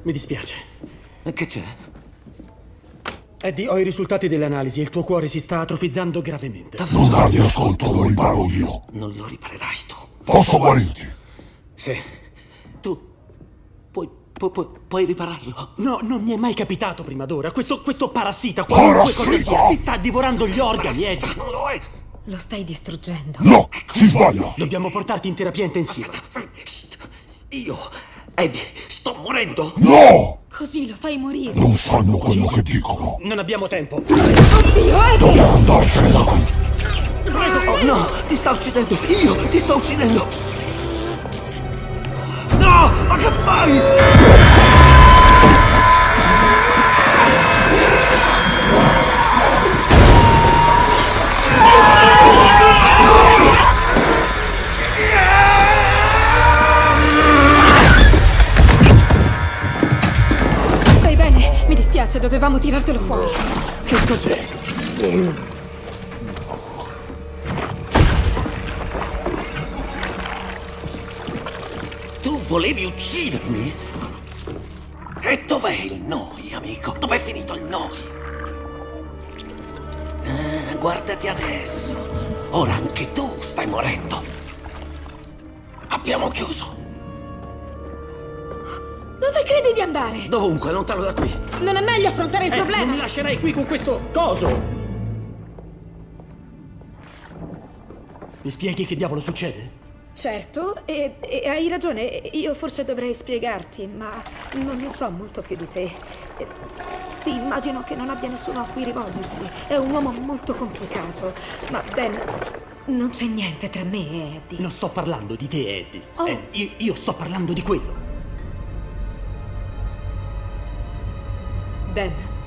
Mi dispiace. Che c'è? Eddie, ho i risultati delle analisi. Il tuo cuore si sta atrofizzando gravemente. Non dargli ascolto, lo riparo io. Non lo riparerai tu. Posso guarirti? Sì. Tu puoi ripararlo. No, non mi è mai capitato prima d'ora. Questo parassita, qualunque cosa sia, ti sta divorando gli organi, Eddie. Non lo è. Lo stai distruggendo. No, si sbaglia. Dobbiamo portarti in terapia intensiva. Io, Eddie, sto morendo. No! Così lo fai morire. Non sanno quello che dicono. Non abbiamo tempo. Oddio, Eddie! Dobbiamo andarcene da qui. Oh no, ti sta uccidendo. Io ti sto uccidendo. No, ma che fai? Stai bene? Mi dispiace, dovevamo tirartelo fuori. Che cos'è? Tu volevi uccidermi? E dov'è il noi, amico? Dov'è finito il noi? Guardati adesso. Ora anche tu stai morendo. Abbiamo chiuso. Dove credi di andare? Dovunque, lontano da qui. Non è meglio affrontare il Non problema? mi lascerai qui con questo coso. Mi spieghi che diavolo succede? Certo, e hai ragione, io forse dovrei spiegarti, ma non ne so molto più di te. Sì, immagino che non abbia nessuno a cui rivolgersi. È un uomo molto complicato, ma Ben... Non c'è niente tra me e Eddie. Non sto parlando di te, Eddie. Oh. Io sto parlando di quello. Dan,